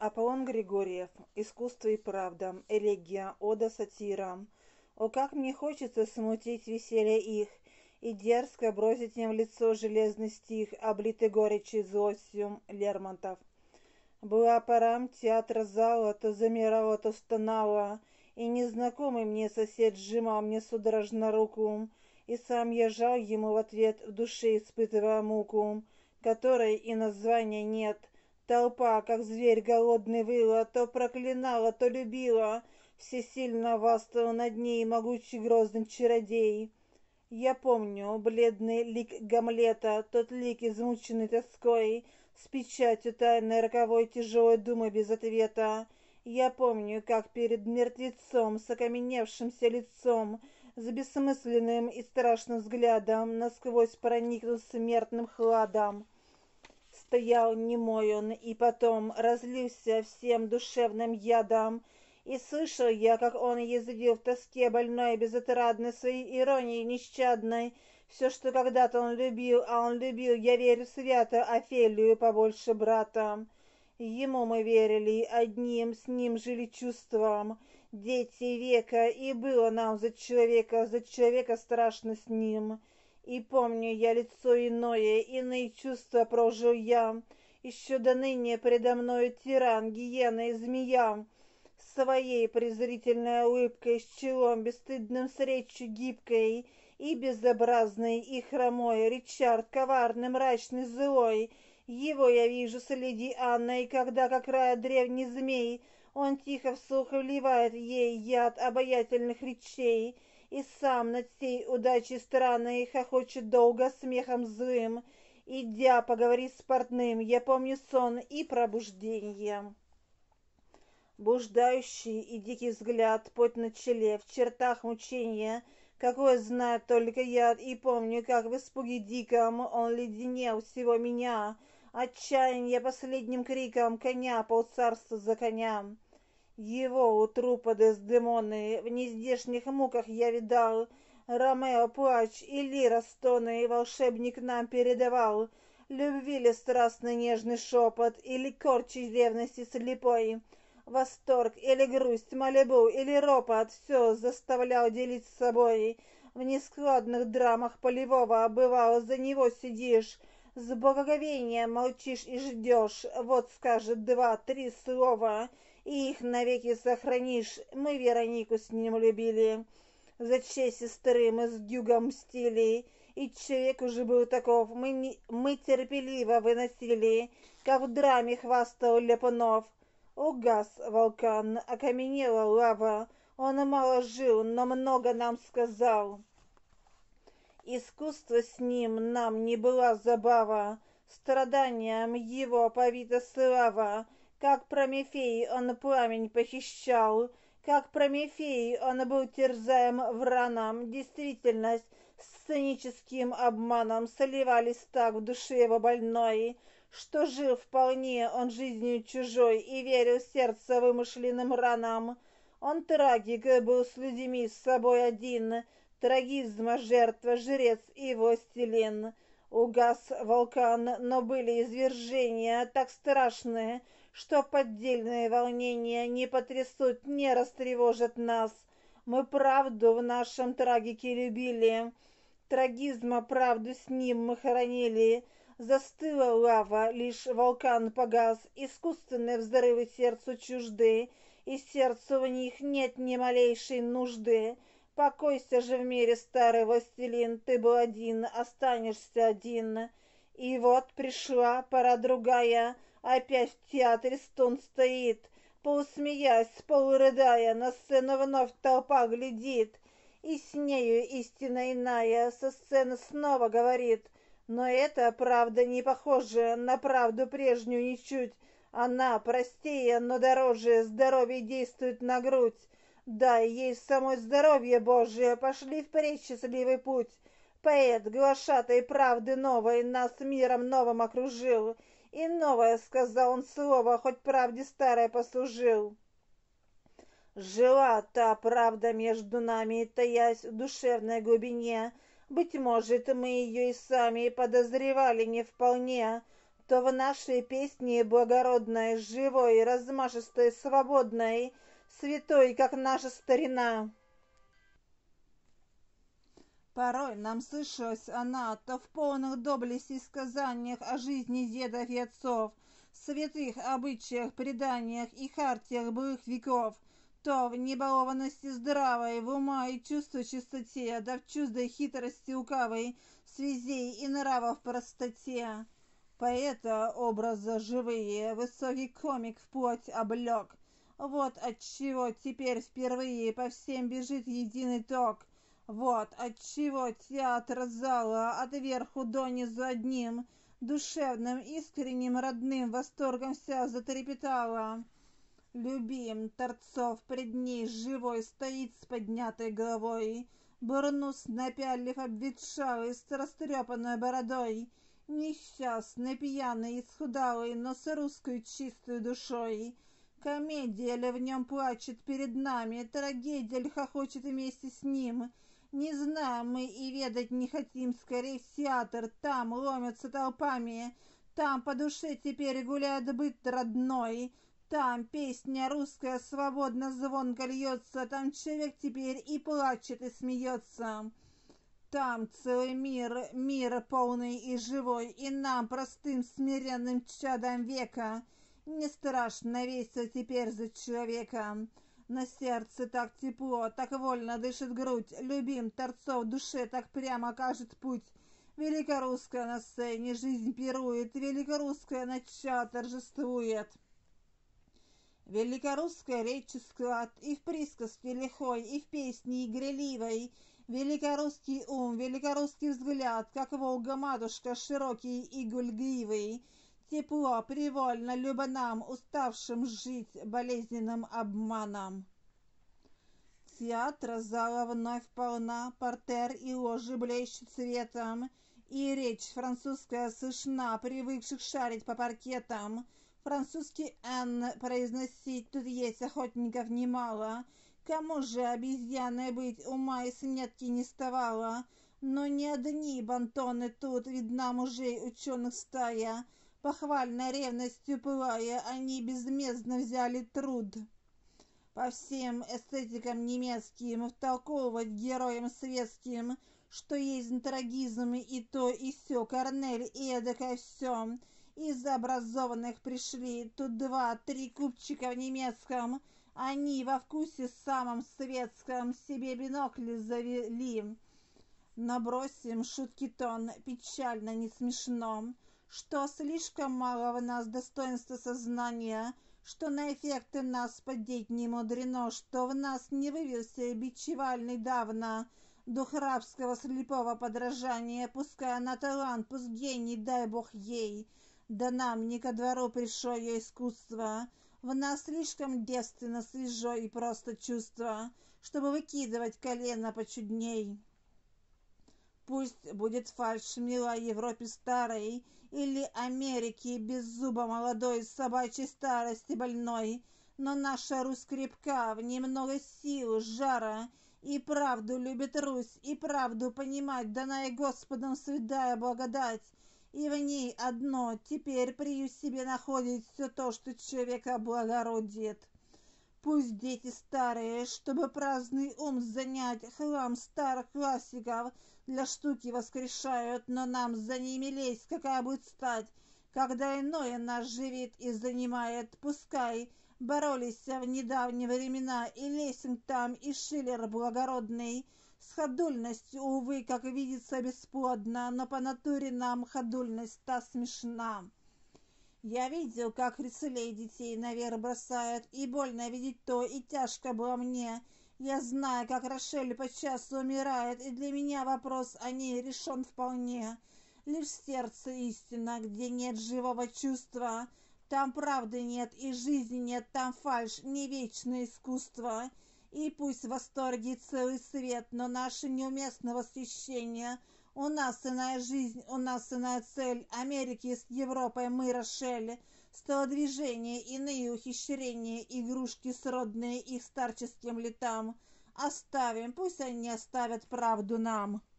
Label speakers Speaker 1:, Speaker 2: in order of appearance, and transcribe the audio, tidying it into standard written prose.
Speaker 1: Аполлон Григорьев. Искусство и правда. Элегия. Ода сатирам. О, как мне хочется смутить веселье их и дерзко бросить им в лицо железный стих, облитый горечью и злостью. Лермонтов. Была пора театра зала, то замирала, то стонала, и незнакомый мне сосед сжимал мне судорожно руку, и сам я жал ему в ответ, в душе испытывая муку, которой и названия нет. Толпа, как зверь голодный, выла, то проклинала, то любила, всесильно властвовал над ней могучий грозный чародей. Я помню бледный лик Гамлета, тот лик, измученный тоской, с печатью тайной роковой тяжелой думы без ответа. Я помню, как перед мертвецом с окаменевшимся лицом, с бессмысленным и страшным взглядом, насквозь проникнут смертным хладом, стоял немой он, и потом разлился всем душевным ядом, и слышал я, как он язвил в тоске больной, безотрадной своей иронией нещадной, все, что когда-то он любил, а он любил, я верю свято, Офелию побольше брата. Ему мы верили, одним с ним жили чувством, дети века, и было нам за человека страшно с ним. И помню я лицо иное, иные чувства прожил я, еще до ныне предо мною тиран, гиена и змея, своей презрительной улыбкой, с челом бесстыдным, с речью гибкой и безобразной, и хромой, Ричард, коварный, мрачный, злой. Его я вижу с леди Анной, и когда, как рая древний змей, он тихо вслух вливает ей яд обаятельных речей, и сам над сей удачей странной хохочет долго смехом злым. Идя поговорить с портным, я помню сон и пробуждение. Блуждающий и дикий взгляд, пот на челе, в чертах мучения, какое знает только я, и помню, как в испуге диком он леденел всего меня, отчаяние последним криком коня, полцарства за коня. Его у трупа Дездемоны в нездешних муках я видал, Ромео плач и лира стоны волшебник нам передавал, любви ли страстный нежный шепот, или корчи ревности слепой, восторг или грусть, мольбу или ропот, все заставлял делить с собой. В нескладных драмах полевого, бывало, за него сидишь, с благоговением молчишь и ждешь, вот скажет два-три слова, и их навеки сохранишь. Мы Веронику с ним любили, за честь сестры мы с Дюгом мстили, и человек уже был таков, мы терпеливо выносили, как в драме хвастал Ляпунов. Угас вулкан, окаменела лава, он мало жил, но много нам сказал. Искусство с ним нам не была забава, страданием его повита слава, как Прометей он пламень похищал, как Прометей он был терзаем враном, действительность сценическим обманом сливались так в душе его больной, что жил вполне он жизнью чужой и верил в сердце вымышленным ранам. Он трагик был с людьми, с собой один, трагизма жертва, жрец и властелин. Угас вулкан, но были извержения так страшные, что поддельные волнения не потрясут, не растревожат нас. Мы правду в нашем трагике любили, трагизма правду с ним мы хоронили. Застыла лава, лишь вулкан погас, искусственные взрывы сердцу чужды, и сердцу в них нет ни малейшей нужды. Покойся же в мире, старый властелин, ты был один, останешься один. И вот пришла пора другая, опять в театре стон стоит, полусмеясь, полурыдая, на сцену вновь толпа глядит, и с нею истина иная со сцены снова говорит. Но это правда не похоже на правду прежнюю ничуть. Она простее, но дороже, здоровье действует на грудь. Дай ей самой здоровье Божие, пошли впредь счастливый путь. Поэт, глашатай правды новой, нас миром новым окружил. И новое, сказал он слово, хоть правде старое послужил. Жила та правда между нами, таясь в душевной глубине. Быть может, мы ее и сами подозревали не вполне. то в нашей песне благородной, живой, размашистой, свободной, святой, как наша старина. Порой нам слышалась она то в полных доблести сказаниях о жизни дедов и отцов, святых обычаях, преданиях и хартиях былых веков, то в небалованности здравой, в ума и чувства чистоте, да в чуждой хитрости лукавой, связей и нравов простоте. Поэта образа живые, высокий комик вплоть облег. Вот отчего теперь впервые по всем бежит единый ток. Вот отчего театр зала от верху донизу одним душевным, искренним, родным восторгом вся затрепетала. Любим торцов пред ней живой стоит с поднятой головой, бурнус напялив обветшалый с растрепанной бородой, несчастный, пьяный, исхудалый, но с русской чистой душой. Комедия ли в нем плачет перед нами, трагедия ли хохочет вместе с ним. Не знаем мы и ведать не хотим, скорее в театр, там ломятся толпами, там по душе теперь гуляет быт родной, там песня русская свободно звонко льется, там человек теперь и плачет, и смеется. Там целый мир, мир полный и живой, и нам, простым смиренным чадам века, не страшно весело теперь за человека. На сердце так тепло, так вольно дышит грудь, любим торцов в душе так прямо кажет путь. Великорусская на сцене жизнь пирует, великорусское начало торжествует. Великорусская речи склад и в присказке лихой, и в песне игрливой. Великорусский ум, великорусский взгляд, как Волга-матушка, широкий и гульгривый. Тепло, привольно, любо нам, уставшим жить болезненным обманом. Театра зала вновь полна, портер и ложи блещут цветом, и речь французская слышна, привыкших шарить по паркетам. Французский «Н» произносить тут есть охотников немало. Кому же обезьяной быть, ума и сметки не ставало. Но не одни бантоны тут, видна мужей ученых стая. Похвальной ревностью пылая, они безмездно взяли труд по всем эстетикам немецким втолковывать героям светским, что есть трагизм и то, и сё, Корнель, и эдакое всё. Из образованных пришли тут 2-3 купчика в немецком, они во вкусе самом светском себе бинокли завели. Набросим шутки тон, печально, не смешно, что слишком мало в нас достоинства сознания, что на эффекты нас подеть не мудрено, что в нас не вывелся бичевальный давно дух рабского слепого подражания, пускай на талант, пусть гений, дай бог ей, да нам не ко двору пришло ее искусство. В нас слишком девственно, свежо и просто чувство, чтобы выкидывать колено почудней. Пусть будет фальшь мила Европе старой, или Америки без зуба молодой, собачьей старости больной, но наша Русь крепка, в ней много сил, жара, и правду любит Русь, и правду понимать, данная Господом святая благодать, и в ней одно теперь приют себе находит все то, что человека облагородит. Пусть дети старые, чтобы праздный ум занять, хлам старых классиков для штуки воскрешают, но нам за ними лезть, какая будет стать, когда иное нас живит и занимает. Пускай боролись в недавние времена и Лессинг там, и Шиллер благородный, с ходульностью, увы, как видится, бесплодно, но по натуре нам ходульность та смешна. Я видел, как Рицелей детей наверх бросают, и больно видеть то, и тяжко было мне. Я знаю, как Рошель подчас умирает, и для меня вопрос о ней решен вполне. Лишь сердце истина, где нет живого чувства, там правды нет и жизни нет, там фальшь, не вечное искусство. И пусть в восторге целый свет, но наше неуместное восхищение. У нас иная жизнь, у нас иная цель. Америки с Европой мы, Рошель. Столодвижения, иные ухищрения, игрушки сродные их старческим летам. Оставим, пусть они оставят правду нам.